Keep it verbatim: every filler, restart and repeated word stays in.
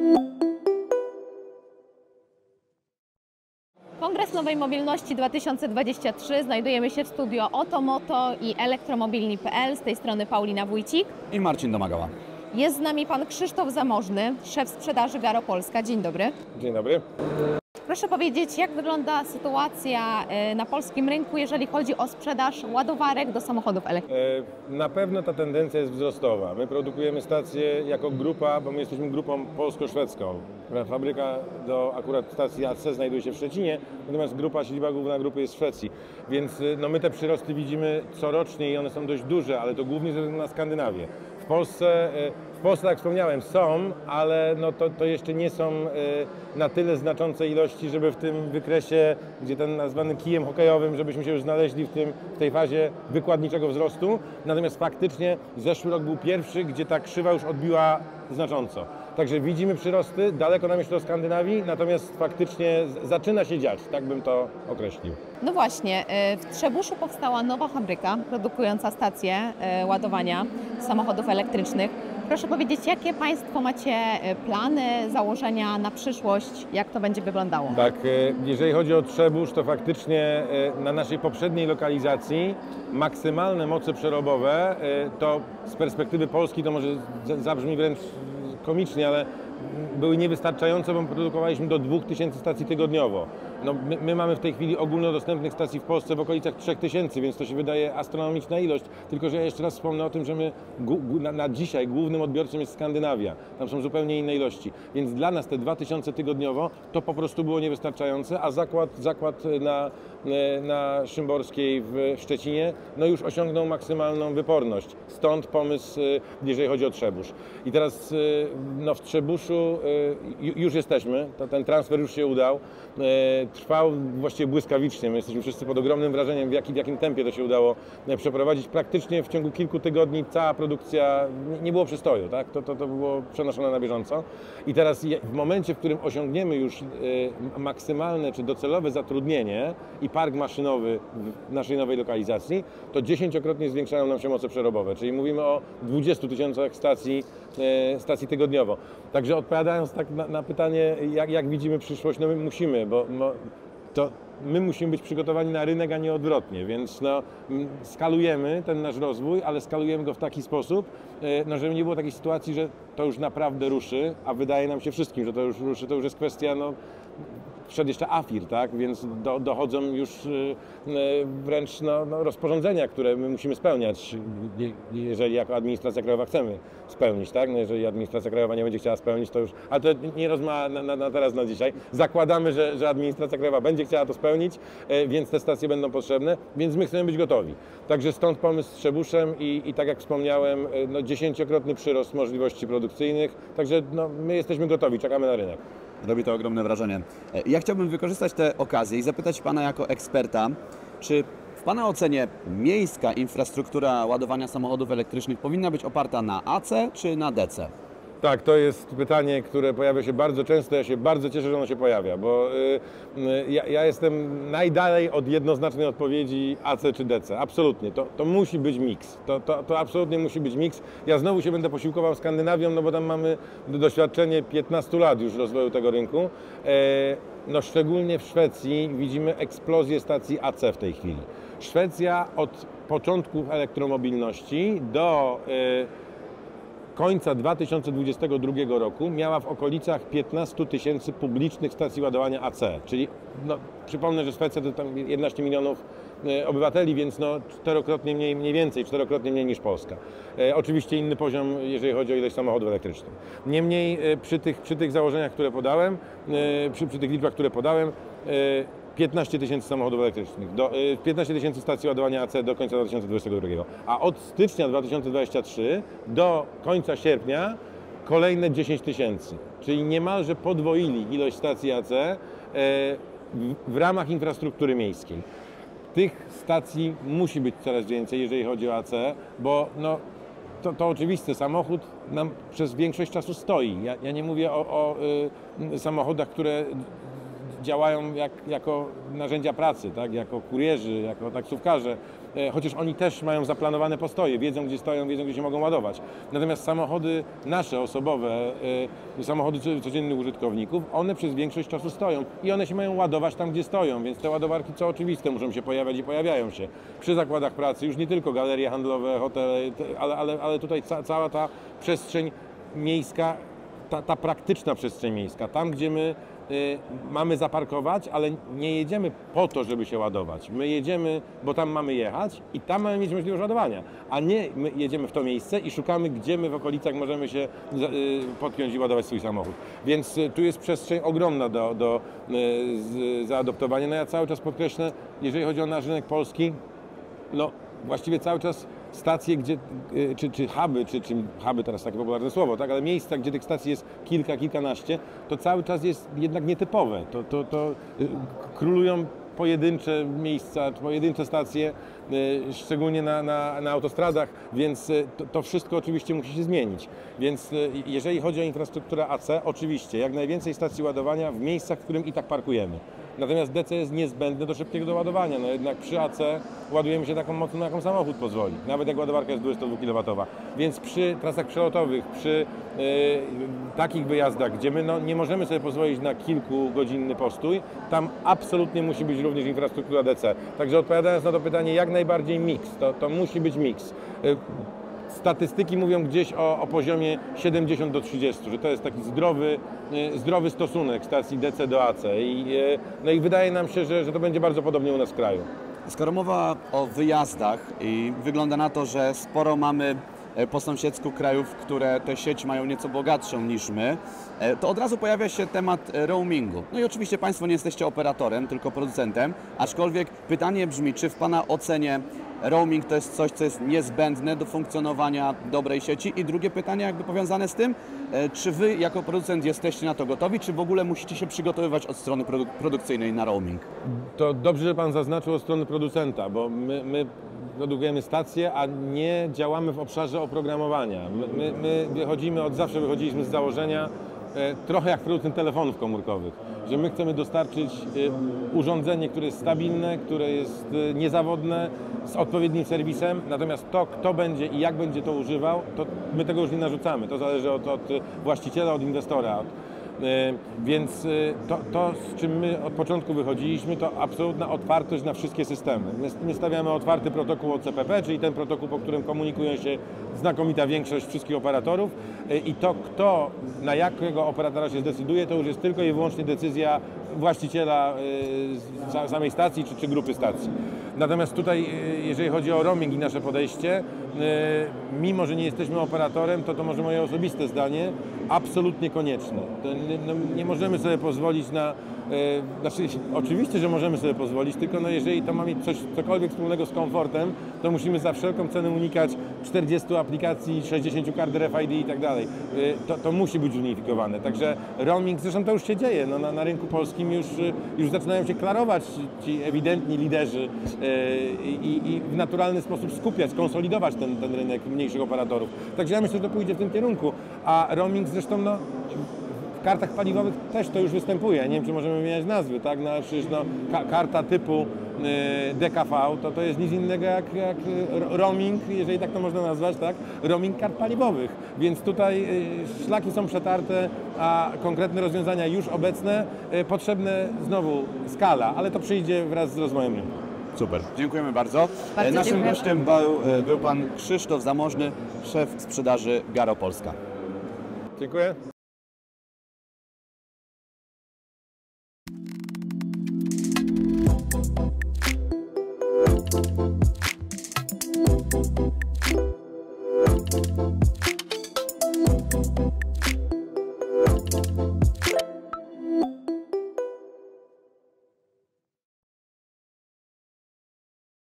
Kongres Nowej Mobilności dwa tysiące dwadzieścia trzy. Znajdujemy się w studio Otomoto i elektromobilni kropka p l. Z tej strony Paulina Wójcik i Marcin Domagała. Jest z nami pan Krzysztof Zamożny, szef sprzedaży Garo Polska. Dzień dobry. Dzień dobry. Proszę powiedzieć, jak wygląda sytuacja na polskim rynku, jeżeli chodzi o sprzedaż ładowarek do samochodów elektrycznych? Na pewno ta tendencja jest wzrostowa. My produkujemy stacje jako grupa, bo my jesteśmy grupą polsko-szwedzką. Fabryka do akurat stacji A C znajduje się w Szczecinie, natomiast grupa, siedziba główna grupy jest w Szwecji. Więc no, my te przyrosty widzimy corocznie i one są dość duże, ale to głównie ze względu na Skandynawię. W Polsce, w Polsce, jak wspomniałem, są, ale no to, to jeszcze nie są na tyle znaczące ilości, żeby w tym wykresie, gdzie ten nazwany kijem hokejowym, żebyśmy się już znaleźli w, tym, w tej fazie wykładniczego wzrostu. Natomiast faktycznie zeszły rok był pierwszy, gdzie ta krzywa już odbiła znacząco. Także widzimy przyrosty, daleko nam jeszcze do Skandynawii, natomiast faktycznie zaczyna się dziać, tak bym to określił. No właśnie, w Trzebuszu powstała nowa fabryka produkująca stacje ładowania samochodów elektrycznych. Proszę powiedzieć, jakie Państwo macie plany, założenia na przyszłość, jak to będzie wyglądało? Tak, jeżeli chodzi o Trzebusz, to faktycznie na naszej poprzedniej lokalizacji maksymalne moce przerobowe, to z perspektywy Polski to może zabrzmi wręcz komicznie, ale były niewystarczające, bo produkowaliśmy do dwóch tysięcy stacji tygodniowo. No, my, my mamy w tej chwili ogólnodostępnych stacji w Polsce w okolicach trzech tysięcy, więc to się wydaje astronomiczna ilość. Tylko że ja jeszcze raz wspomnę o tym, że my na, na dzisiaj głównym odbiorcą jest Skandynawia. Tam są zupełnie inne ilości. Więc dla nas te dwa tysiące tygodniowo to po prostu było niewystarczające, a zakład, zakład na, na Szymborskiej w Szczecinie no już osiągnął maksymalną wyporność. Stąd pomysł, jeżeli chodzi o Trzebusz. I teraz no, w Trzebuszu już jesteśmy, to ten transfer już się udał. Trwał właściwie błyskawicznie. My jesteśmy wszyscy pod ogromnym wrażeniem, w jakim, w jakim tempie to się udało przeprowadzić. Praktycznie w ciągu kilku tygodni cała produkcja, nie było przystoju, tak? to, to, to było przenoszone na bieżąco. I teraz w momencie, w którym osiągniemy już maksymalne czy docelowe zatrudnienie i park maszynowy w naszej nowej lokalizacji, to dziesięciokrotnie zwiększają nam się moce przerobowe, czyli mówimy o dwudziestu tysiącach stacji, stacji tygodniowo. Także odpowiadając tak na, na pytanie, jak, jak widzimy przyszłość, no my musimy, bo, bo to my musimy być przygotowani na rynek, a nie odwrotnie, więc no, skalujemy ten nasz rozwój, ale skalujemy go w taki sposób, no, żeby nie było takiej sytuacji, że to już naprawdę ruszy, a wydaje nam się wszystkim, że to już ruszy, to już jest kwestia, no, wszedł jeszcze AFIR, tak? Więc do, dochodzą już wręcz no, no, rozporządzenia, które my musimy spełniać, jeżeli jako administracja krajowa chcemy spełnić, tak? No, jeżeli administracja krajowa nie będzie chciała spełnić, to już, ale to nie rozmowa na, na, na teraz, na dzisiaj. Zakładamy, że, że administracja krajowa będzie chciała to spełnić, więc te stacje będą potrzebne, więc my chcemy być gotowi. Także stąd pomysł z Trzebuszem i, i tak jak wspomniałem, no, dziesięciokrotny przyrost możliwości produkcyjnych, także no, my jesteśmy gotowi, czekamy na rynek. Robi to ogromne wrażenie. Ja chciałbym wykorzystać tę okazję i zapytać Pana jako eksperta, czy w Pana ocenie miejska infrastruktura ładowania samochodów elektrycznych powinna być oparta na A C czy na D C? Tak, to jest pytanie, które pojawia się bardzo często. Ja się bardzo cieszę, że ono się pojawia, bo y, y, ja, ja jestem najdalej od jednoznacznej odpowiedzi A C czy D C. Absolutnie. To, to musi być miks. To, to, to absolutnie musi być miks. Ja znowu się będę posiłkował Skandynawią, no bo tam mamy doświadczenie piętnastu lat już rozwoju tego rynku. E, no szczególnie w Szwecji widzimy eksplozję stacji A C w tej chwili. Szwecja od początków elektromobilności do y, końca dwa tysiące dwudziestego drugiego roku miała w okolicach piętnastu tysięcy publicznych stacji ładowania A C, czyli no, przypomnę, że Szwecja to tam jedenaście milionów obywateli, więc no, czterokrotnie mniej, mniej więcej, czterokrotnie mniej niż Polska. E, oczywiście inny poziom, jeżeli chodzi o ilość samochodów elektrycznych. Niemniej e, przy, tych, przy tych założeniach, które podałem, e, przy, przy tych liczbach, które podałem, e, piętnaście tysięcy samochodów elektrycznych, do, piętnaście tysięcy stacji ładowania A C do końca dwa tysiące dwudziestego drugiego, a od stycznia dwa tysiące dwudziestego trzeciego do końca sierpnia kolejne dziesięć tysięcy, czyli niemalże podwoili ilość stacji A C w, w ramach infrastruktury miejskiej. Tych stacji musi być coraz więcej, jeżeli chodzi o A C, bo no, to, to oczywiste, samochód nam przez większość czasu stoi. Ja, ja nie mówię o, o y, samochodach, które działają jak, jako narzędzia pracy, tak? Jako kurierzy, jako taksówkarze, chociaż oni też mają zaplanowane postoje, wiedzą gdzie stoją, wiedzą gdzie się mogą ładować. Natomiast samochody nasze osobowe, samochody codziennych użytkowników, one przez większość czasu stoją i one się mają ładować tam gdzie stoją, więc te ładowarki co oczywiste muszą się pojawiać i pojawiają się. Przy zakładach pracy, już nie tylko galerie handlowe, hotele, ale, ale, ale tutaj ca, cała ta przestrzeń miejska, ta, ta praktyczna przestrzeń miejska, tam gdzie my y, mamy zaparkować, ale nie jedziemy po to, żeby się ładować. My jedziemy, bo tam mamy jechać i tam mamy mieć możliwość ładowania, a nie my jedziemy w to miejsce i szukamy, gdzie my w okolicach możemy się y, podpiąć i ładować swój samochód. Więc y, tu jest przestrzeń ogromna do, do y, z, zaadoptowania. No ja cały czas podkreślę, jeżeli chodzi o nasz rynek polski, no właściwie cały czas stacje, gdzie, czy, czy huby, czy, czy huby teraz takie popularne słowo, tak, ale miejsca, gdzie tych stacji jest kilka, kilkanaście, to cały czas jest jednak nietypowe. To, to, to królują pojedyncze miejsca, pojedyncze stacje, szczególnie na, na, na autostradach, więc to, to wszystko oczywiście musi się zmienić. Więc jeżeli chodzi o infrastrukturę A C, oczywiście jak najwięcej stacji ładowania w miejscach, w którym i tak parkujemy. Natomiast D C jest niezbędne do szybkiego doładowania. No jednak przy A C ładujemy się taką mocą, na jaką samochód pozwoli. Nawet jak ładowarka jest dwudziestodwukilowatowa. Więc przy trasach przelotowych, przy yy, takich wyjazdach, gdzie my no, nie możemy sobie pozwolić na kilkugodzinny postój, tam absolutnie musi być również infrastruktura D C. Także odpowiadając na to pytanie, jak najbardziej miks. To, to musi być miks. Yy, Statystyki mówią gdzieś o, o poziomie siedemdziesiąt do trzydziestu, że to jest taki zdrowy, zdrowy stosunek stacji D C do A C. I, no i wydaje nam się, że, że to będzie bardzo podobnie u nas w kraju. Skoro mowa o wyjazdach i wygląda na to, że sporo mamy po sąsiedzku krajów, które tę sieć mają nieco bogatszą niż my, to od razu pojawia się temat roamingu. No i oczywiście Państwo nie jesteście operatorem, tylko producentem, aczkolwiek pytanie brzmi, czy w Pana ocenie roaming to jest coś, co jest niezbędne do funkcjonowania dobrej sieci? I drugie pytanie jakby powiązane z tym, czy Wy jako producent jesteście na to gotowi, czy w ogóle musicie się przygotowywać od strony produ produkcyjnej na roaming? To dobrze, że Pan zaznaczył od strony producenta, bo my, my produkujemy stacje, a nie działamy w obszarze oprogramowania. My, my, my wychodzimy, od zawsze wychodziliśmy z założenia, e, trochę jak producent telefonów komórkowych, że my chcemy dostarczyć e, urządzenie, które jest stabilne, które jest e, niezawodne, z odpowiednim serwisem, natomiast to, kto będzie i jak będzie to używał, to my tego już nie narzucamy. To zależy od, od właściciela, od inwestora. Od, Więc to, to, z czym my od początku wychodziliśmy, to absolutna otwartość na wszystkie systemy. My, my stawiamy otwarty protokół O C P P, czyli ten protokół, po którym komunikują się znakomita większość wszystkich operatorów i to, kto na jakiego operatora się zdecyduje, to już jest tylko i wyłącznie decyzja właściciela samej stacji czy, czy grupy stacji. Natomiast tutaj, jeżeli chodzi o roaming i nasze podejście, mimo że nie jesteśmy operatorem, to to może moje osobiste zdanie, absolutnie konieczne. To nie, no, nie możemy sobie pozwolić na, e, znaczy oczywiście, że możemy sobie pozwolić, tylko no, jeżeli to ma mieć coś, cokolwiek wspólnego z komfortem, to musimy za wszelką cenę unikać czterdziestu aplikacji, sześćdziesięciu kart R F I D i tak dalej. E, to, to musi być zunifikowane. Także roaming, zresztą to już się dzieje. No, na, na rynku polskim już, już zaczynają się klarować ci ewidentni liderzy e, i, i w naturalny sposób skupiać, konsolidować ten, ten rynek mniejszych operatorów. Także ja myślę, że to pójdzie w tym kierunku. A roaming zresztą no, w kartach paliwowych też to już występuje. Nie wiem, czy możemy wymieniać nazwy, tak? No, przecież no, ka karta typu y, D K V to, to jest nic innego jak, jak roaming, jeżeli tak to można nazwać, tak? Roaming kart paliwowych. Więc tutaj y, szlaki są przetarte, a konkretne rozwiązania już obecne, y, potrzebne znowu skala, ale to przyjdzie wraz z rozwojem rynku. Super, dziękujemy bardzo. Bardzo Naszym dziękuję. gościem był, był Pan Krzysztof Zamożny, szef sprzedaży Garo Polska. Dziękuję. Thank you.